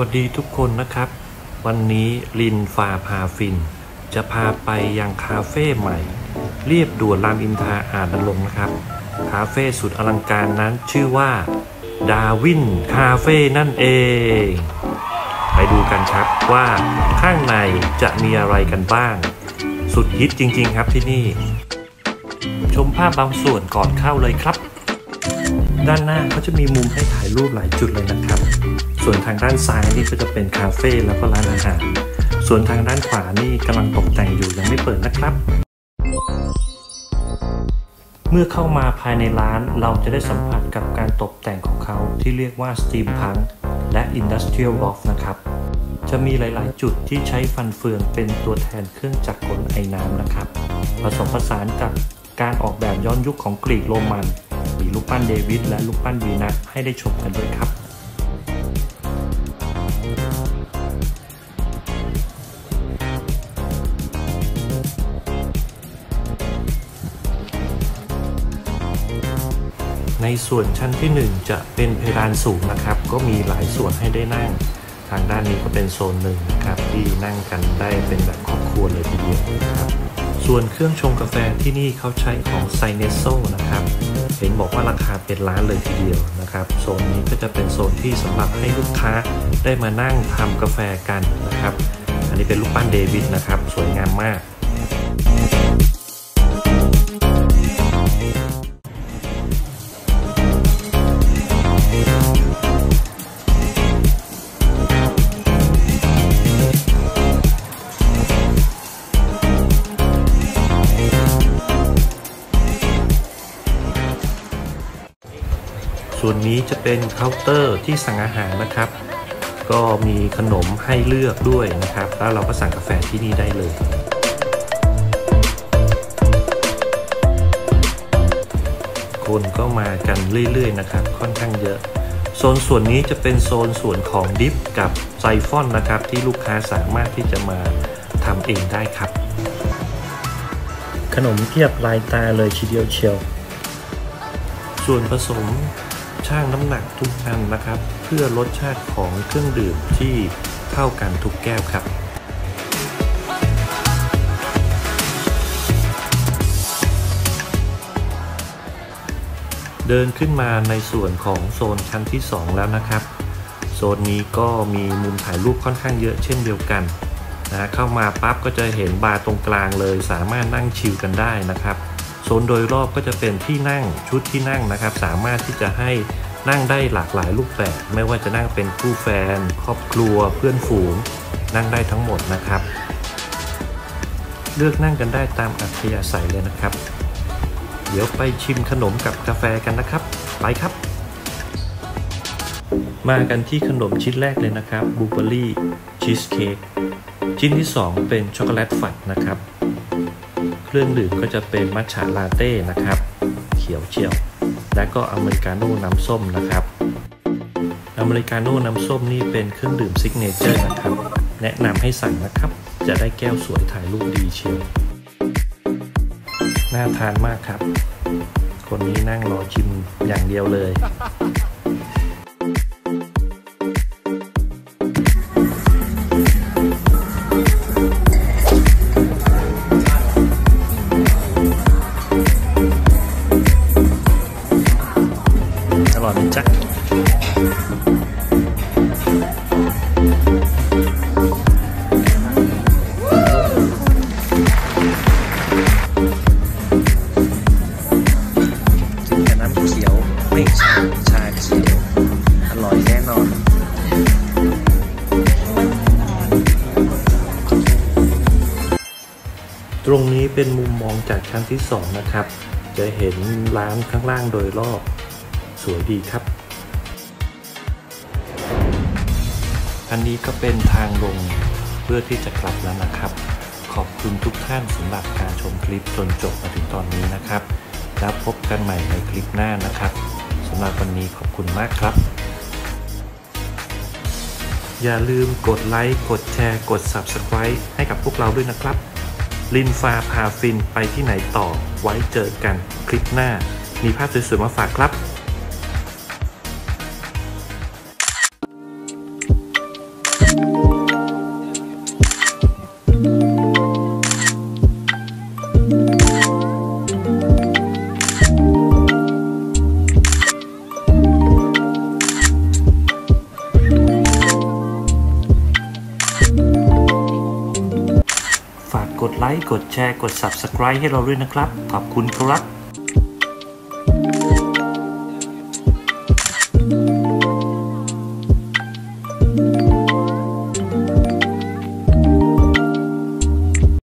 วัสดีทุกคนนะครับวันนี้ลินฟาพาฟินจะพาไปยังคาเฟ่ใหม่เรียบด่วนรามอินทราอาจนรงค์นะครับคาเฟ่สุดอลังการนั้นชื่อว่าดาวินคาเฟ่นั่นเองไปดูกันครับว่าข้างในจะมีอะไรกันบ้างสุดฮิตจริงๆครับที่นี่ชมภาพบางส่วนก่อนเข้าเลยครับด้านหน้าเขาจะมีมุมให้ถ่ายรูปหลายจุดเลยนะครับส่วนทางด้านซ้ายนี่ก็จะเป็นคาเฟ่แล้วก็ร้านอาหารส่วนทางด้านขวานี่กำลังตกแต่งอยู่ยังไม่เปิดนะครับเมื่อเข้ามาภายในร้านเราจะได้สัมผัสกับการตกแต่งของเขาที่เรียกว่า Steampunk และ Industrial Loft นะครับจะมีหลายๆจุดที่ใช้ฟันเฟืองเป็นตัวแทนเครื่องจักรกลไอน้ำนะครับผสมผสานกับการออกแบบย้อนยุคของกรีกโรมันมีรูปปั้นเดวิดและรูปปั้นวีนัสให้ได้ชมกันด้วยครับในส่วนชั้นที่1จะเป็นเพดานสูงนะครับก็มีหลายส่วนให้ได้นั่งทางด้านนี้ก็เป็นโซนหนึ่งนะครับที่นั่งกันได้เป็นแบบครอบครัวเลยทีเดียวนะครับส่วนเครื่องชงกาแฟที่นี่เขาใช้ของไซเนโซนะครับเห็นบอกว่าราคาเป็นล้านเลยทีเดียวนะครับโซนนี้ก็จะเป็นโซนที่สำหรับให้ลูกค้าได้มานั่งทำกาแฟกันนะครับอันนี้เป็นรูปปั้นเดวิดนะครับสวยงามมากส่วนนี้จะเป็นเคาน์เตอร์ที่สั่งอาหารนะครับก็มีขนมให้เลือกด้วยนะครับแล้วเราก็สั่งกาแฟที่นี่ได้เลยคนก็มากันเรื่อยๆนะครับค่อนข้างเยอะโซนส่วนนี้จะเป็นโซนส่วนของดิฟกับไซฟอนนะครับที่ลูกค้าสามารถที่จะมาทำเองได้ครับขนมเพียบลายตาเลยทีเดียวเชียวส่วนผสมช่างน้ำหนักทุกอันนะครับเพื่อรสชาติของเครื่องดื่มที่เท่ากันทุกแก้วครับเดินขึ้นมาในส่วนของโซนชั้นที่2แล้วนะครับโซนนี้ก็มีมุมถ่ายรูปค่อนข้างเยอะเช่นเดียวกันนะเข้ามาปั๊บก็จะเห็นบาร์ตรงกลางเลยสามารถนั่งชิลกันได้นะครับโซนโดยรอบก็จะเป็นที่นั่งชุดที่นั่งนะครับสามารถที่จะให้นั่งได้หลากหลายรูปแบบไม่ว่าจะนั่งเป็นคู่แฟนครอบครัวเพื่อนฝูงนั่งได้ทั้งหมดนะครับเลือกนั่งกันได้ตามอัธยาศัยเลยนะครับเดี๋ยวไปชิมขนมกับกาแฟกันนะครับไปครับมากันที่ขนมชิ้นแรกเลยนะครับบลูเบอร์รี่ชีสเค้กชิ้นที่2เป็นช็อกโกแลตฝัดนะครับเครื่องดื่มก็จะเป็นมัทฉะลาเต้นะครับเขียวเฉียวและก็อเมริกาโน่น้ำส้มนะครับอเมริกาโน่น้ำส้มนี่เป็นเครื่องดื่มซิกเนเจอร์นะครับแนะนำให้สั่งนะครับจะได้แก้วสวยถ่ายรูปดีเชียวน่าทานมากครับคนนี้นั่งรอชิมอย่างเดียวเลยอร่อยไหมจ๊ะกินกับน้ำเขียวไม่ชาเขียวอร่อยแน่นอนตรงนี้เป็นมุมมองจากชั้นที่2นะครับจะเห็นร้านข้างล่างโดยรอบสวยดีครับอันนี้ก็เป็นทางลงเพื่อที่จะกลับแล้วนะครับขอบคุณทุกท่านสำหรับการชมคลิปจนจบมาถึงตอนนี้นะครับแล้วพบกันใหม่ในคลิปหน้านะครับสำหรับวันนี้ขอบคุณมากครับอย่าลืมกดไลค์กดแชร์กด Subscribe ให้กับพวกเราด้วยนะครับลินฟาพาฟินไปที่ไหนต่อไว้เจอกันคลิปหน้ามีภาพสวยๆมาฝากครับค์กดแชร์กด Subscribe ให้เราด้วยนะครับขอบคุณครับ